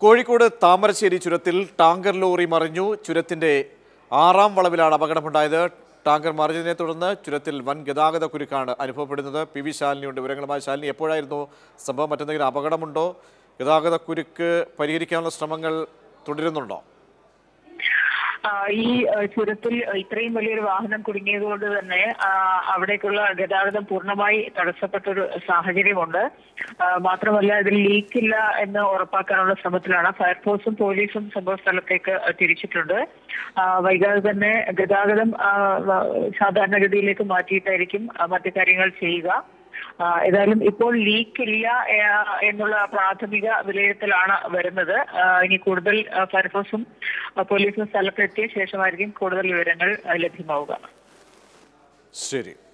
കോഴിക്കോട് താമരശ്ശേരി ചുരത്തിൽ tanker lorry മറിഞ്ഞു. ചുരത്തിന്റെ 6ാം വളവിലാണ് അപകടമുണ്ടായത്. ടാങ്കർ മറിഞ്ഞതിനെ തുടർന്ന് ചുരത്തിൽ വൻ ഗതാഗത കുരുക്കാണ് അനുഭവപ്പെടുന്നത്. പി വി ശാലിനിയുണ്ട് വിവരങ്ങളുമായി. ശാലിനി, എപ്പോഴായിരുന്നു സംഭവം? മറ്റെന്തെങ്കിലും അപകടമുണ്ടോ? ഗതാഗത കുരുക്ക് പരിഹരിക്കാനുള്ള ശ്രമങ്ങൾ തുടരുന്നുണ്ടോ? ഈ ചുരത്തിൽ ഇത്രയും വലിയൊരു വാഹനം കുടുങ്ങിയതുകൊണ്ട് തന്നെ അവിടേക്കുള്ള ഗതാഗതം പൂർണ്ണമായി തടസ്സപ്പെട്ടൊരു സാഹചര്യമുണ്ട്. മാത്രമല്ല ഇതിൽ ലീക്കില്ല എന്ന് ഉറപ്പാക്കാനുള്ള ശ്രമത്തിലാണ്. ഫയർഫോഴ്സും പോലീസും സംഭവ സ്ഥലത്തേക്ക് തിരിച്ചിട്ടുണ്ട്. വൈകാതെ തന്നെ ഗതാഗതം സാധാരണഗതിയിലേക്ക് മാറ്റിയിട്ടായിരിക്കും മറ്റു കാര്യങ്ങൾ ചെയ്യുക. ഏതായാലും ഇപ്പോൾ ലീക്കില്ല എന്നുള്ള പ്രാഥമിക വിലയിരുത്തലാണ് വരുന്നത്. ഇനി കൂടുതൽ ഫയർഫോഴ്സും പോലീസും സ്ഥലത്തെത്തിയ ശേഷമായിരിക്കും കൂടുതൽ വിവരങ്ങൾ ലഭ്യമാവുക. ശരി.